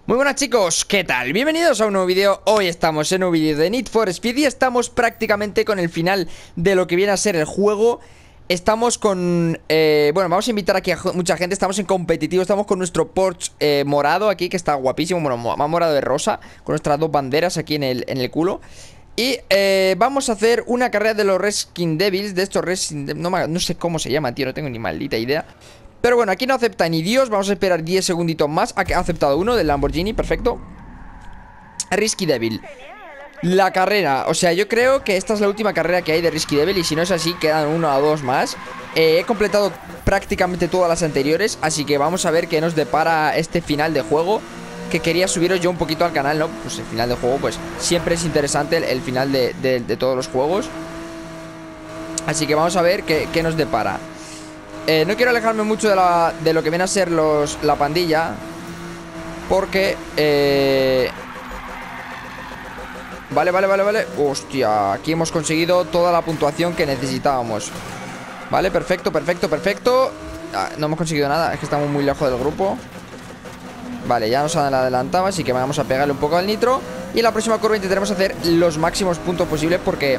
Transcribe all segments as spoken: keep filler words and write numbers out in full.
Muy buenas chicos, ¿qué tal? Bienvenidos a un nuevo vídeo. Hoy estamos en un vídeo de Need for Speed y estamos prácticamente con el final de lo que viene a ser el juego. Estamos con... Eh, bueno, vamos a invitar aquí a mucha gente. Estamos en competitivo, estamos con nuestro Porsche eh, morado aquí, que está guapísimo. Bueno, más morado de rosa, con nuestras dos banderas aquí en el, en el culo. Y eh, vamos a hacer una carrera de los Reskin Devils. De estos Reskin Devils, no, no sé cómo se llama, tío, no tengo ni maldita idea. Pero bueno, aquí no acepta ni Dios. Vamos a esperar diez segunditos más. Ha aceptado uno del Lamborghini, perfecto. Risky Devil. La carrera, o sea, yo creo que esta es la última carrera que hay de Risky Devil. Y si no es así, quedan uno o dos más. eh, He completado prácticamente todas las anteriores, así que vamos a ver qué nos depara este final de juego, que quería subiros yo un poquito al canal, ¿no? Pues el final de juego, pues siempre es interesante el, el final de, de, de todos los juegos. Así que vamos a ver qué, qué nos depara. Eh, no quiero alejarme mucho de, la, de lo que viene a ser los, la pandilla, porque eh... Vale, vale, vale, vale. Hostia, aquí hemos conseguido toda la puntuación que necesitábamos. Vale, perfecto, perfecto, perfecto. ah, No hemos conseguido nada, es que estamos muy lejos del grupo. Vale, ya nos han adelantado, así que vamos a pegarle un poco al nitro. Y en la próxima curva intentaremos hacer los máximos puntos posibles, porque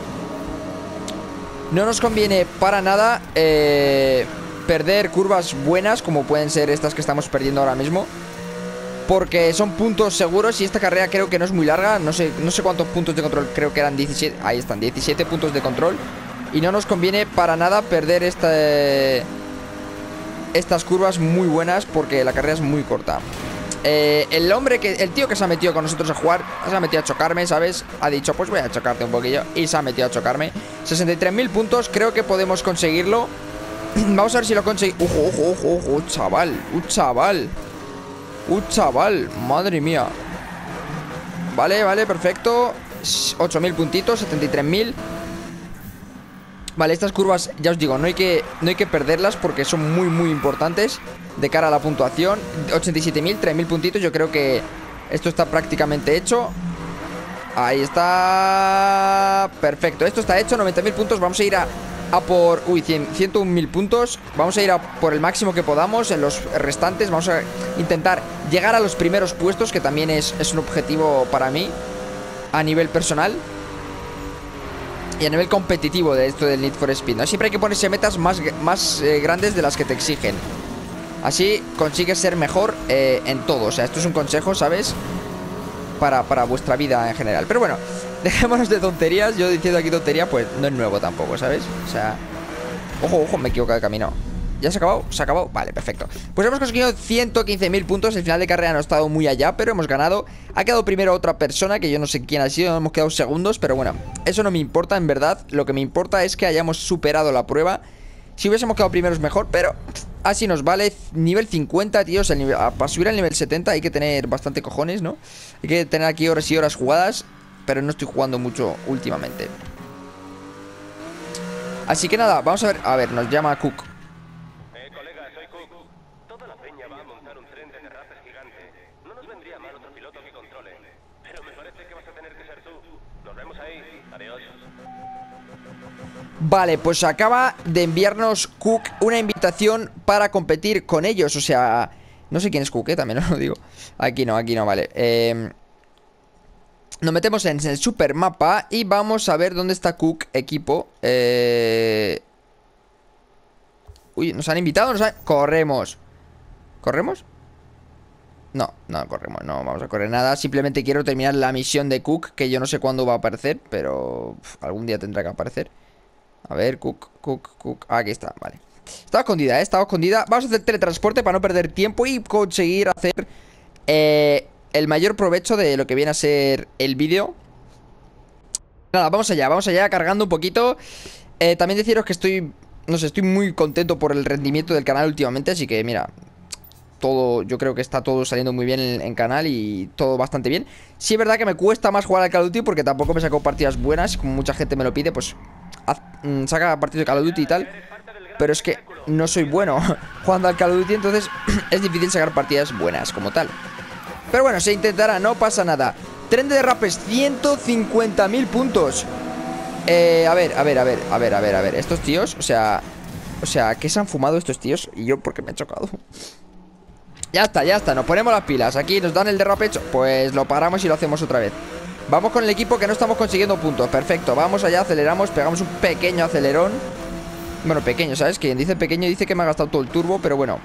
no nos conviene para nada eh, perder curvas buenas, como pueden ser estas que estamos perdiendo ahora mismo, porque son puntos seguros. Y esta carrera creo que no es muy larga. No sé, no sé cuántos puntos de control. Creo que eran diecisiete. Ahí están, diecisiete puntos de control. Y no nos conviene para nada perder esta, estas curvas muy buenas, porque la carrera es muy corta. Eh, el hombre que, el tío que se ha metido con nosotros a jugar, se ha metido a chocarme, ¿sabes? Ha dicho, pues voy a chocarte un poquillo, y se ha metido a chocarme. Sesenta y tres mil puntos, creo que podemos conseguirlo. Vamos a ver si lo conseguimos. Ojo, ojo, ojo, ojo, chaval, un chaval Un chaval, madre mía. Vale, vale, perfecto. Ocho mil puntitos, setenta y tres mil. Vale, estas curvas, ya os digo, no hay que, no hay que perderlas, porque son muy, muy importantes de cara a la puntuación. Ochenta y siete mil, tres mil puntitos. Yo creo que esto está prácticamente hecho. Ahí está. Perfecto, esto está hecho, noventa mil puntos. Vamos a ir a, a por, uy, cien, ciento un mil puntos. Vamos a ir a por el máximo que podamos en los restantes. Vamos a intentar llegar a los primeros puestos, que también es, es un objetivo para mí a nivel personal y a nivel competitivo de esto del Need for Speed, ¿no? Siempre hay que ponerse metas más, más eh, grandes de las que te exigen. Así consigues ser mejor eh, en todo. O sea, esto es un consejo, ¿sabes? Para, para vuestra vida en general. Pero bueno, dejémonos de tonterías. Yo diciendo aquí tontería, pues no es nuevo tampoco, ¿sabes? O sea, ojo, ojo, me equivoco de camino. ¿Ya se ha acabado? ¿Se ha acabado? Vale, perfecto. Pues hemos conseguido ciento quince mil puntos. El final de carrera no ha estado muy allá, pero hemos ganado. Ha quedado primero otra persona, que yo no sé quién ha sido. Hemos quedado segundos, pero bueno, eso no me importa, en verdad. Lo que me importa es que hayamos superado la prueba. Si hubiésemos quedado primeros mejor, pero así nos vale. Nivel cincuenta, tíos, el nivel, para subir al nivel setenta hay que tener bastante cojones, ¿no? Hay que tener aquí horas y horas jugadas, pero no estoy jugando mucho últimamente. Así que nada, vamos a ver. A ver, nos llama Cook. Eh, colega, soy Cook. Toda la peña va a montar un tren de derrapes gigante. No nos vendría mal otro piloto que controle, pero me parece que vas a tener que ser tú. Nos vemos ahí. Adiós. Vale, pues acaba de enviarnos Cook una invitación para competir con ellos. O sea, no sé quién es Cook, ¿eh? También os lo digo. Aquí no, aquí no, vale. eh, Nos metemos en el super mapa y vamos a ver dónde está Cook, equipo. eh... Uy, nos han invitado, nos han... Corremos. ¿Corremos? No, no corremos, no vamos a correr nada. Simplemente quiero terminar la misión de Cook, que yo no sé cuándo va a aparecer, pero uf, algún día tendrá que aparecer. A ver, Cook, Cook, Cook. Aquí está, vale. Estaba escondida, ¿eh? Estaba escondida. Vamos a hacer teletransporte para no perder tiempo y conseguir hacer eh, el mayor provecho de lo que viene a ser el vídeo. Nada, vamos allá, vamos allá, cargando un poquito. eh, También deciros que estoy, no sé, estoy muy contento por el rendimiento del canal últimamente. Así que mira, todo, yo creo que está todo saliendo muy bien en, en canal y todo bastante bien. Sí es verdad que me cuesta más jugar al Call of Duty, porque tampoco me saco partidas buenas, como mucha gente me lo pide. Pues haz, mmm, saca partidos de Call of Duty y tal, pero es que no soy bueno jugando al Call of Duty, entonces es difícil sacar partidas buenas como tal. Pero bueno, se intentará, no pasa nada. Tren de derrapes, ciento cincuenta mil puntos. Eh, a ver, a ver, a ver, a ver, a ver, a ver. Estos tíos, o sea, o sea, ¿qué se han fumado estos tíos? Y yo, ¿por qué me he chocado? Ya está, ya está, nos ponemos las pilas. Aquí nos dan el derrape hecho, pues lo paramos y lo hacemos otra vez. Vamos con el equipo que no estamos consiguiendo puntos. Perfecto, vamos allá, aceleramos, pegamos un pequeño acelerón. Bueno, pequeño, ¿sabes? Quien dice pequeño dice que me ha gastado todo el turbo, pero bueno.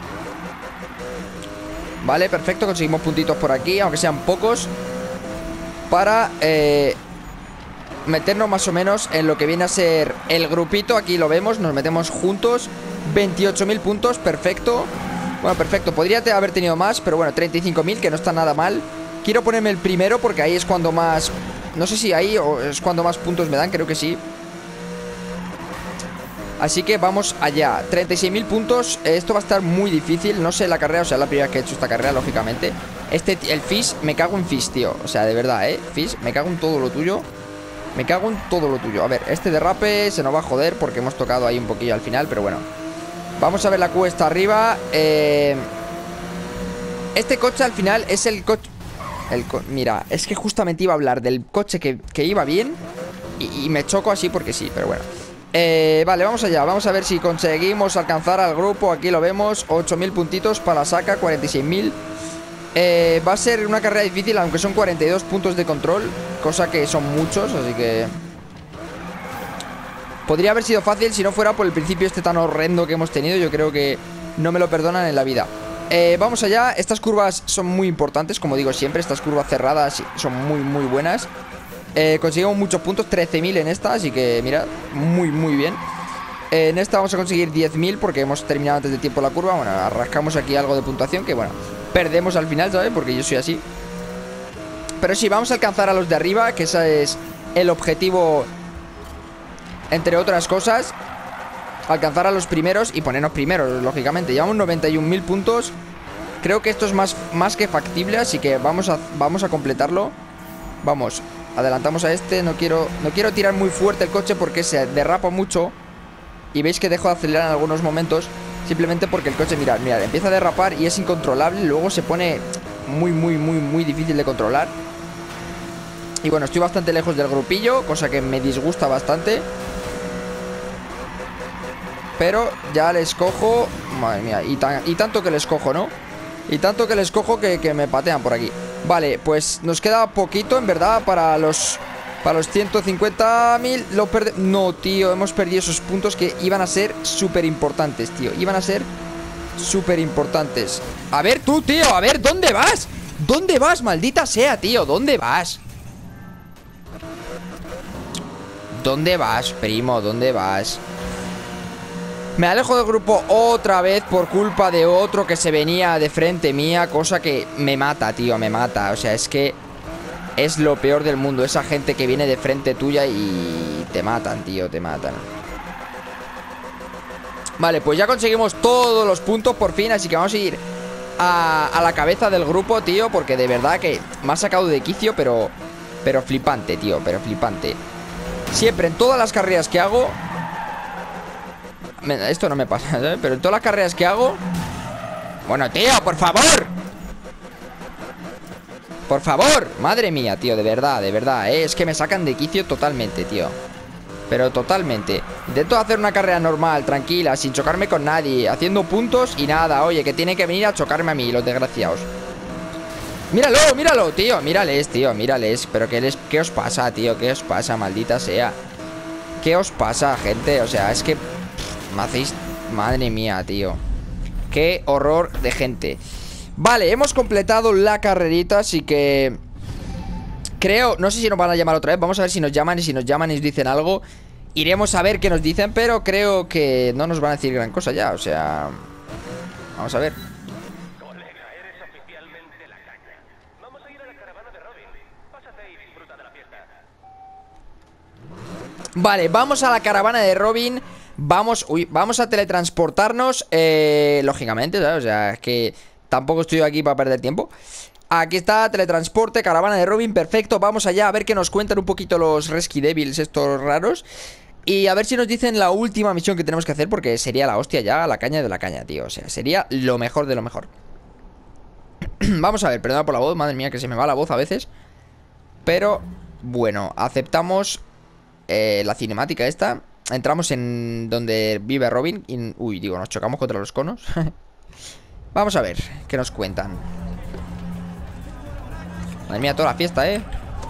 Vale, perfecto, conseguimos puntitos por aquí, aunque sean pocos, para eh, meternos más o menos en lo que viene a ser el grupito. Aquí lo vemos, nos metemos juntos. Veintiocho mil puntos, perfecto. Bueno, perfecto, podría haber tenido más, pero bueno, treinta y cinco mil, que no está nada mal. Quiero ponerme el primero porque ahí es cuando más... No sé si ahí o es cuando más puntos me dan, creo que sí. Así que vamos allá, treinta y seis mil puntos. Esto va a estar muy difícil, no sé la carrera, o sea, la primera vez que he hecho esta carrera, lógicamente. Este, el Fish, me cago en Fish, tío. O sea, de verdad, eh, Fish, me cago en todo lo tuyo. Me cago en todo lo tuyo. A ver, este derrape se nos va a joder porque hemos tocado ahí un poquillo al final, pero bueno. Vamos a ver la cuesta arriba. eh, Este coche al final es el coche el co Mira, es que justamente iba a hablar del coche que, que iba bien y, y me choco así porque sí, pero bueno. eh, Vale, vamos allá, vamos a ver si conseguimos alcanzar al grupo. Aquí lo vemos, ocho mil puntitos para Saka, cuarenta y seis mil. eh, Va a ser una carrera difícil, aunque son cuarenta y dos puntos de control, cosa que son muchos, así que... Podría haber sido fácil si no fuera por el principio este tan horrendo que hemos tenido. Yo creo que no me lo perdonan en la vida. eh, Vamos allá, estas curvas son muy importantes, como digo siempre. Estas curvas cerradas son muy muy buenas. eh, Conseguimos muchos puntos, trece mil en esta, así que mira, muy muy bien. eh, En esta vamos a conseguir diez mil porque hemos terminado antes de tiempo la curva. Bueno, rascamos aquí algo de puntuación que bueno, perdemos al final, ¿sabes? Porque yo soy así. Pero sí, vamos a alcanzar a los de arriba, que ese es el objetivo, entre otras cosas. Alcanzar a los primeros y ponernos primeros, lógicamente. Llevamos noventa y un mil puntos. Creo que esto es más, más que factible, así que vamos a, vamos a completarlo. Vamos, adelantamos a este. No quiero, no quiero tirar muy fuerte el coche porque se derrapa mucho. Y veis que dejo de acelerar en algunos momentos, simplemente porque el coche, mirad, mirad, empieza a derrapar y es incontrolable. Luego se pone muy, muy, muy, muy difícil de controlar. Y bueno, estoy bastante lejos del grupillo, cosa que me disgusta bastante. Pero ya les cojo. Madre mía, y, tan, y tanto que les cojo, ¿no? Y tanto que les cojo que, que me patean por aquí. Vale, pues nos queda poquito, en verdad, para los Para los ciento cincuenta mil. Lo perde... No, tío, hemos perdido esos puntos que iban a ser súper importantes, tío. Iban a ser súper importantes. A ver tú, tío, a ver, ¿dónde vas? ¿Dónde vas, maldita sea, tío? ¿Dónde vas? ¿Dónde vas, primo? ¿Dónde vas? Me alejo del grupo otra vez por culpa de otro que se venía de frente mía, cosa que me mata, tío, me mata. O sea, es que es lo peor del mundo, esa gente que viene de frente tuya y te matan, tío, te matan. Vale, pues ya conseguimos todos los puntos por fin, así que vamos a ir a, a la cabeza del grupo, tío, porque de verdad que me ha sacado de quicio, pero, pero flipante, tío, pero flipante. Siempre, en todas las carreras que hago... Esto no me pasa, ¿sabes? Pero en todas las carreras que hago... Bueno, tío, por favor. Por favor, madre mía, tío, de verdad, de verdad, ¿eh? Es que me sacan de quicio totalmente, tío. Pero totalmente. Intento hacer una carrera normal, tranquila, sin chocarme con nadie, haciendo puntos y nada. Oye, que tiene que venir a chocarme a mí, los desgraciados. Míralo, míralo, tío, mírales, tío, mírales. Pero ¿qué, les, qué os pasa, tío? ¿Qué os pasa, maldita sea? ¿Qué os pasa, gente? O sea, es que pff, me hacéis... Madre mía, tío. Qué horror de gente. Vale, hemos completado la carrerita, así que... Creo, no sé si nos van a llamar otra vez. Vamos a ver si nos llaman, y si nos llaman y nos dicen algo, iremos a ver qué nos dicen. Pero creo que no nos van a decir gran cosa ya, o sea... Vamos a ver. Colega, eres oficialmente la caña. Vamos a ir a la caravana de Robin. Pásate y disfruta de la fiesta. Vale, vamos a la caravana de Robin. Vamos, uy, vamos a teletransportarnos, eh, lógicamente, ¿sabes? O sea, es que tampoco estoy aquí para perder tiempo. Aquí está, teletransporte, caravana de Robin, perfecto. Vamos allá a ver qué nos cuentan un poquito los Rescue Devils estos raros. Y a ver si nos dicen la última misión que tenemos que hacer, porque sería la hostia ya, la caña de la caña, tío. O sea, sería lo mejor de lo mejor. Vamos a ver, perdona por la voz, madre mía, que se me va la voz a veces. Pero, bueno, aceptamos eh, la cinemática esta. Entramos en donde vive Robin y, uy, digo, nos chocamos contra los conos. Vamos a ver qué nos cuentan. Madre mía, toda la fiesta, ¿eh?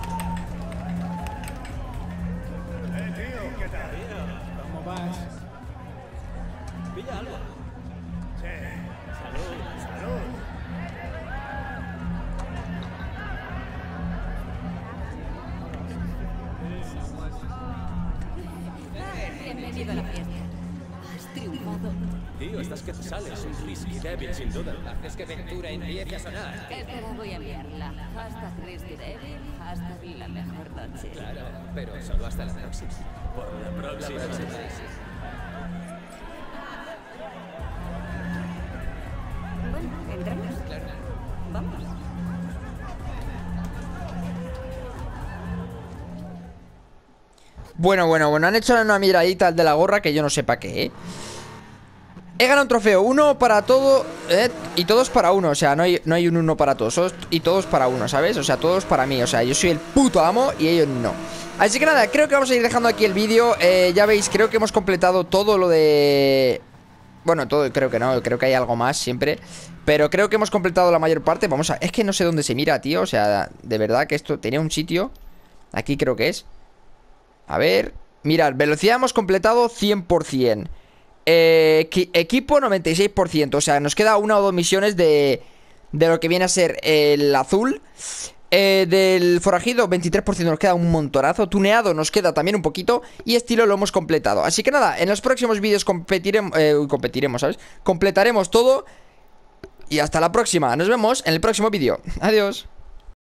Bienvenido a la fiesta. Has triunfado. Tío, estás que te sales. Un whisky débil, sin duda. Haces que Ventura empiece a sonar. Espera, voy a enviarla. Hashtag Risky Devil, hashtag la mejor noche. Claro, pero solo hasta la próxima. Por la próxima. La próxima. Bueno, entramos. Claro. Vamos. Bueno, bueno, bueno, han hecho una miradita al de la gorra que yo no sé para qué, ¿eh? He ganado un trofeo, uno para todo, ¿eh? Y todos para uno, o sea, no hay, no hay un uno para todos, todos y todos para uno, ¿sabes? O sea, todos para mí, o sea, yo soy el puto amo y ellos no. Así que nada, creo que vamos a ir dejando aquí el vídeo, eh, ya veis, creo que hemos completado todo lo de... Bueno, todo, creo que no, creo que hay algo más siempre. Pero creo que hemos completado la mayor parte. Vamos a... Es que no sé dónde se mira, tío, o sea, de verdad que esto tenía un sitio. Aquí creo que es. A ver, mirad, velocidad hemos completado cien por cien. eh, Equipo noventa y seis por ciento. O sea, nos queda una o dos misiones de, de lo que viene a ser el azul. eh, Del forajido veintitrés por ciento, nos queda un montonazo. Tuneado nos queda también un poquito. Y estilo lo hemos completado. Así que nada, en los próximos vídeos competiremos, eh, competiremos, ¿sabes? Completaremos todo. Y hasta la próxima, nos vemos en el próximo vídeo. Adiós.